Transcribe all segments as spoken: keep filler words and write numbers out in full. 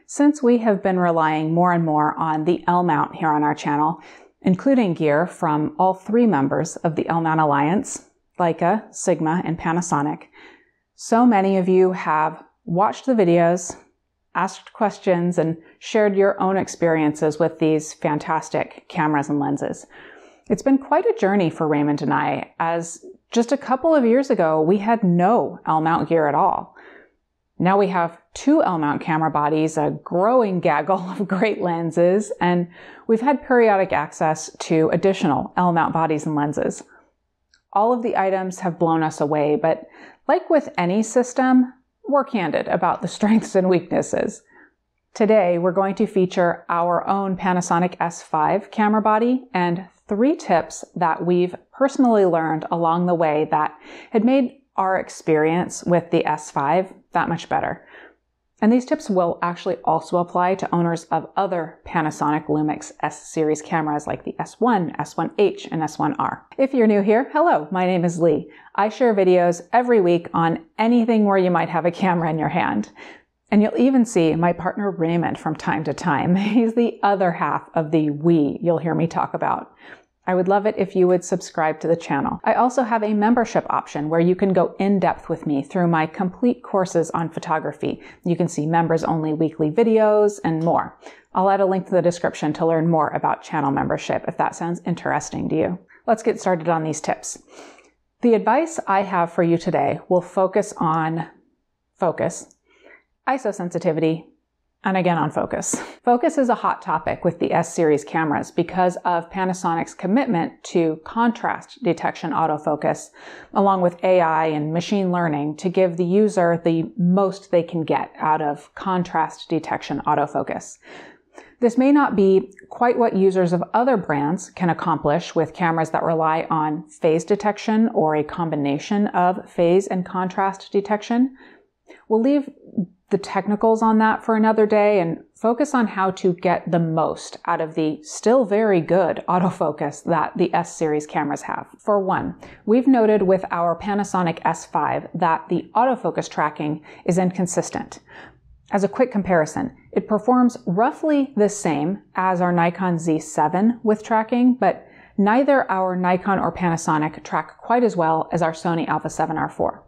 Since we have been relying more and more on the L mount here on our channel, including gear from all three members of the L mount Alliance, Leica, Sigma, and Panasonic, so many of you have watched the videos, asked questions, and shared your own experiences with these fantastic cameras and lenses. It's been quite a journey for Raymond and I, as just a couple of years ago, we had no L mount gear at all. Now we have two L mount camera bodies, a growing gaggle of great lenses, and we've had periodic access to additional L mount bodies and lenses. All of the items have blown us away, but like with any system, we're candid about the strengths and weaknesses. Today, we're going to feature our own Panasonic S five camera body and three tips that we've personally learned along the way that had made our experience with the S five that much better. And these tips will actually also apply to owners of other Panasonic LUMIX S-series cameras like the S one, S one H, and S one R. If you're new here, hello, my name is Leigh. I share videos every week on anything where you might have a camera in your hand. And you'll even see my partner Raymond from time to time. He's the other half of the we you'll hear me talk about. I would love it if you would subscribe to the channel. I also have a membership option where you can go in depth with me through my complete courses on photography. You can see members only weekly videos and more. I'll add a link to the description to learn more about channel membership if that sounds interesting to you. Let's get started on these tips. The advice I have for you today will focus on focus, I S O sensitivity, and again on focus. Focus is a hot topic with the S-series cameras because of Panasonic's commitment to contrast detection autofocus, along with A I and machine learning to give the user the most they can get out of contrast detection autofocus. This may not be quite what users of other brands can accomplish with cameras that rely on phase detection or a combination of phase and contrast detection. We'll leave the technicals on that for another day and focus on how to get the most out of the still very good autofocus that the S-series cameras have. For one, we've noted with our Panasonic S five that the autofocus tracking is inconsistent. As a quick comparison, it performs roughly the same as our Nikon Z seven with tracking, but neither our Nikon or Panasonic track quite as well as our Sony Alpha seven R four.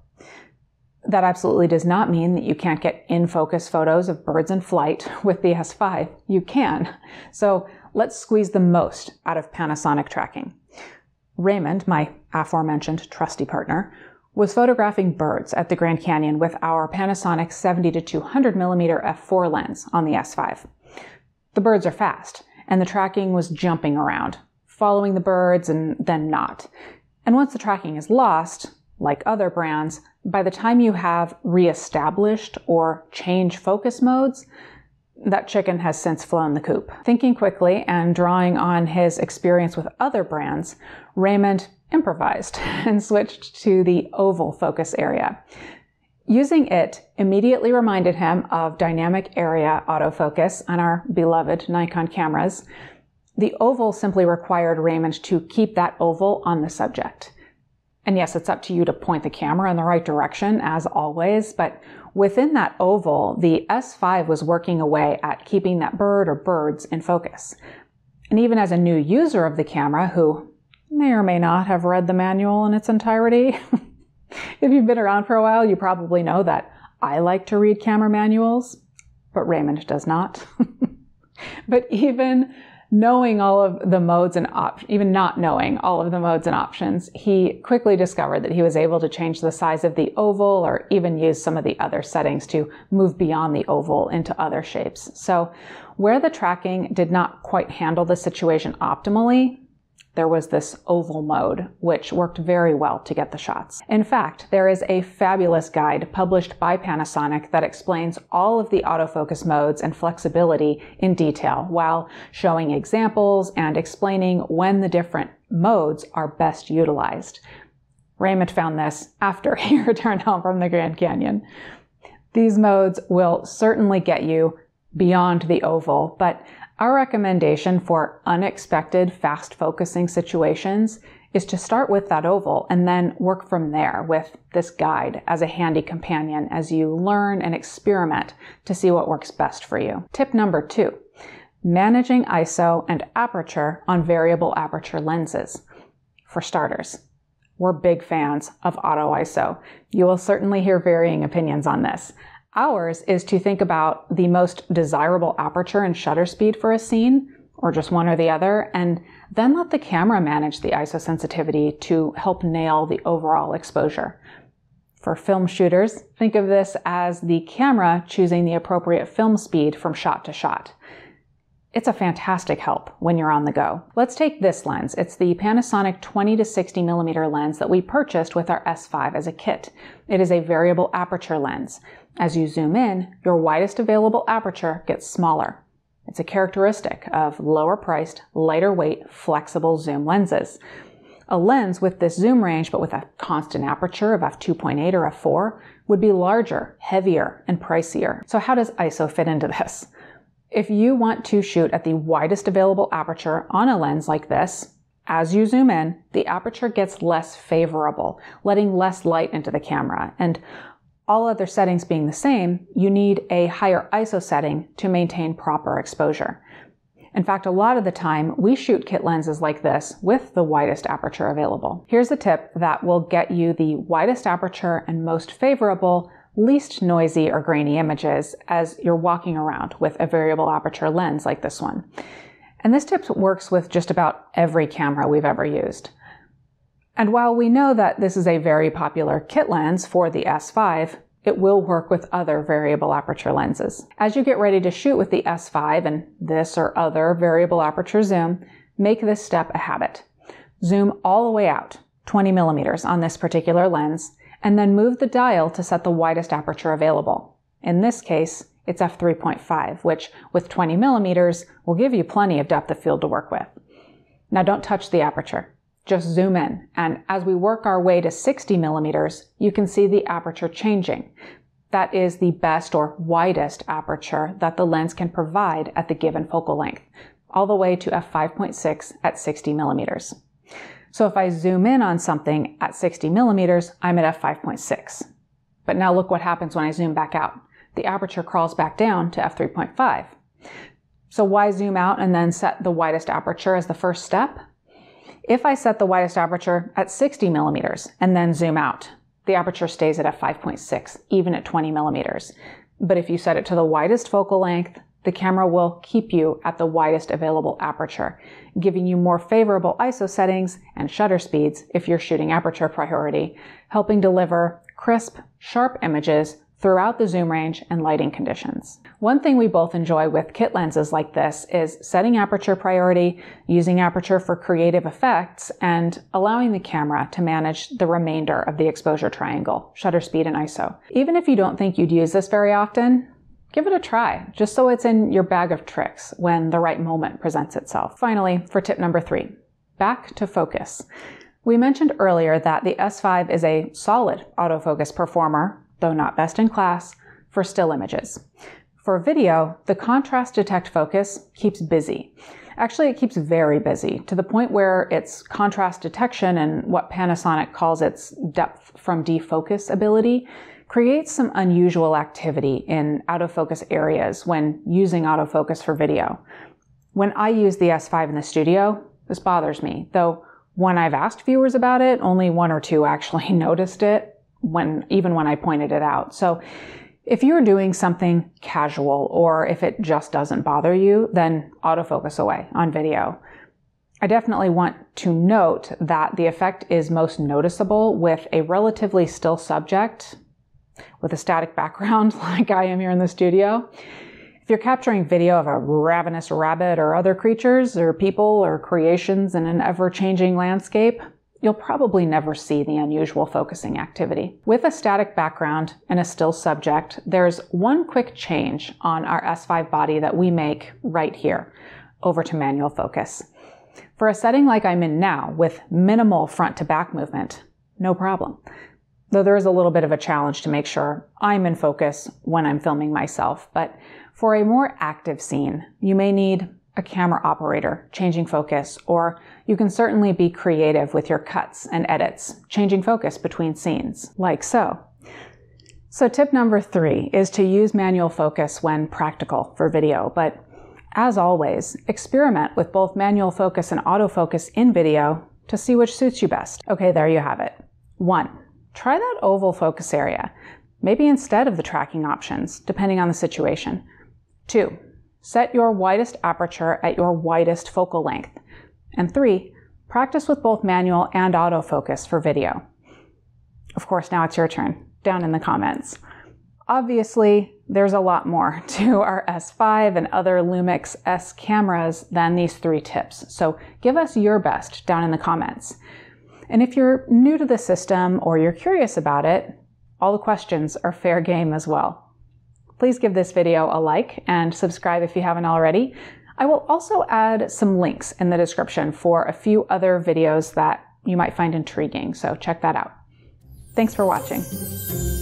That absolutely does not mean that you can't get in-focus photos of birds in flight with the S five. You can. So let's squeeze the most out of Panasonic tracking. Raymond, my aforementioned trusty partner, was photographing birds at the Grand Canyon with our Panasonic seventy to two hundred millimeter f four lens on the S five. The birds are fast, and the tracking was jumping around, following the birds and then not. And once the tracking is lost, like other brands, by the time you have re-established or change focus modes, that chicken has since flown the coop. Thinking quickly and drawing on his experience with other brands, Raymond improvised and switched to the oval focus area. Using it immediately reminded him of dynamic area autofocus on our beloved Nikon cameras. The oval simply required Raymond to keep that oval on the subject. And yes, it's up to you to point the camera in the right direction, as always, but within that oval, the S five was working away at keeping that bird or birds in focus. And even as a new user of the camera, who may or may not have read the manual in its entirety, if you've been around for a while, you probably know that I like to read camera manuals, but Raymond does not. But even knowing all of the modes and op- even not knowing all of the modes and options, he quickly discovered that he was able to change the size of the oval or even use some of the other settings to move beyond the oval into other shapes. So where the tracking did not quite handle the situation optimally, there was this oval mode, which worked very well to get the shots. In fact, there is a fabulous guide published by Panasonic that explains all of the autofocus modes and flexibility in detail, while showing examples and explaining when the different modes are best utilized. Raymond found this after he returned home from the Grand Canyon. These modes will certainly get you beyond the oval, but our recommendation for unexpected fast focusing situations is to start with that oval and then work from there with this guide as a handy companion as you learn and experiment to see what works best for you. Tip number two, managing I S O and aperture on variable aperture lenses. For starters, we're big fans of auto I S O. You will certainly hear varying opinions on this. Ours is to think about the most desirable aperture and shutter speed for a scene, or just one or the other, and then let the camera manage the I S O sensitivity to help nail the overall exposure. For film shooters, think of this as the camera choosing the appropriate film speed from shot to shot. It's a fantastic help when you're on the go. Let's take this lens. It's the Panasonic twenty to sixty millimeter lens that we purchased with our S five as a kit. It is a variable aperture lens. As you zoom in, your widest available aperture gets smaller. It's a characteristic of lower priced, lighter weight, flexible zoom lenses. A lens with this zoom range but with a constant aperture of f two point eight or f four would be larger, heavier, and pricier. So how does I S O fit into this? If you want to shoot at the widest available aperture on a lens like this, as you zoom in, the aperture gets less favorable, letting less light into the camera. And all other settings being the same, you need a higher I S O setting to maintain proper exposure. In fact, a lot of the time, we shoot kit lenses like this with the widest aperture available. Here's a tip that will get you the widest aperture and most favorable, least noisy or grainy images as you're walking around with a variable aperture lens like this one. And this tip works with just about every camera we've ever used. And while we know that this is a very popular kit lens for the S five, it will work with other variable aperture lenses. As you get ready to shoot with the S five and this or other variable aperture zoom, make this step a habit. Zoom all the way out, twenty millimeters on this particular lens, and then move the dial to set the widest aperture available. In this case, it's f three point five, which with twenty millimeters will give you plenty of depth of field to work with. Now don't touch the aperture. Just zoom in, and as we work our way to sixty millimeters, you can see the aperture changing. That is the best or widest aperture that the lens can provide at the given focal length, all the way to f five point six at sixty millimeters. So if I zoom in on something at sixty millimeters, I'm at f five point six. But now look what happens when I zoom back out. The aperture crawls back down to f three point five. So why zoom out and then set the widest aperture as the first step? If I set the widest aperture at sixty millimeters and then zoom out, the aperture stays at f five point six, even at twenty millimeters. But if you set it to the widest focal length, the camera will keep you at the widest available aperture, giving you more favorable I S O settings and shutter speeds if you're shooting aperture priority, helping deliver crisp, sharp images throughout the zoom range and lighting conditions. One thing we both enjoy with kit lenses like this is setting aperture priority, using aperture for creative effects, and allowing the camera to manage the remainder of the exposure triangle, shutter speed and I S O. Even if you don't think you'd use this very often, give it a try, just so it's in your bag of tricks when the right moment presents itself. Finally, for tip number three, back to focus. We mentioned earlier that the S five is a solid autofocus performer, though not best in class, for still images. For video, the contrast detect focus keeps busy. Actually, it keeps very busy, to the point where its contrast detection and what Panasonic calls its depth from defocus ability creates some unusual activity in autofocus areas when using autofocus for video. When I use the S five in the studio, this bothers me, though when I've asked viewers about it, only one or two actually noticed it, when even when I pointed it out. So if you're doing something casual, or if it just doesn't bother you, then autofocus away on video. I definitely want to note that the effect is most noticeable with a relatively still subject with a static background like I am here in the studio. If you're capturing video of a ravenous rabbit or other creatures or people or creations in an ever-changing landscape, you'll probably never see the unusual focusing activity. With a static background and a still subject, there's one quick change on our S five body that we make right here, over to manual focus. For a setting like I'm in now, with minimal front to back movement, no problem. Though there is a little bit of a challenge to make sure I'm in focus when I'm filming myself. But for a more active scene, you may need a camera operator changing focus, or you can certainly be creative with your cuts and edits, changing focus between scenes, like so. So tip number three is to use manual focus when practical for video, but as always, experiment with both manual focus and autofocus in video to see which suits you best. Okay, there you have it. One, try that oval focus area, maybe instead of the tracking options, depending on the situation. Two, set your widest aperture at your widest focal length. And three, practice with both manual and autofocus for video. Of course, now it's your turn, down in the comments. Obviously, there's a lot more to our S five and other LUMIX S cameras than these three tips, so give us your best down in the comments. And if you're new to the system or you're curious about it, all the questions are fair game as well. Please give this video a like and subscribe if you haven't already. I will also add some links in the description for a few other videos that you might find intriguing, so check that out. Thanks for watching.